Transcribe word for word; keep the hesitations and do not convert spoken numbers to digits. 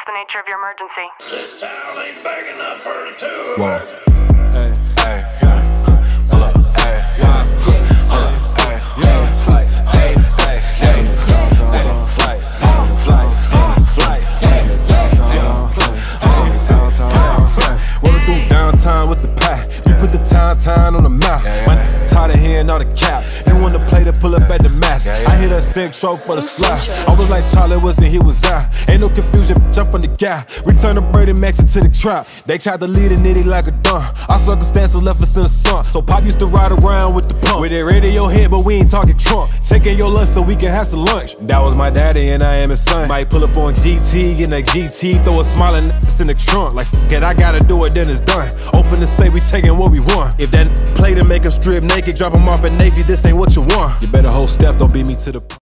the nature of your emergency? This town ain't big enough for the two of Whoa. us. Hey, hey, yeah. Hold up, hey, yeah. Hold up, hey, yeah. Flight, hey, hey, hey, flight, flight, flight, flight. Rolling through downtown with the pack. We put the town town on the map. My tired of hearing all the cap. They want to play to pull up at the match. I hit a sick trophy for the slap. I was like Charlie was and he was out. Ain't no confusion, jump from the gap. Return the bird and match it to the trap. They tried to lead a nitty like a dump. Our circumstances left us in a slump. So Pop used to ride around with the pump. With that radio hit, but we ain't talking Trump. Taking your lunch so we can have some lunch. That was my daddy and I am his son. Might pull up on G T, in that G T, throw a smiling ass in the trunk. Like f it, I gotta do it, then it's done. Open to say we taking what we want. If that play to make him strip naked, drop him off at Navy, this ain't what you want. You better hold step, don't beat me to the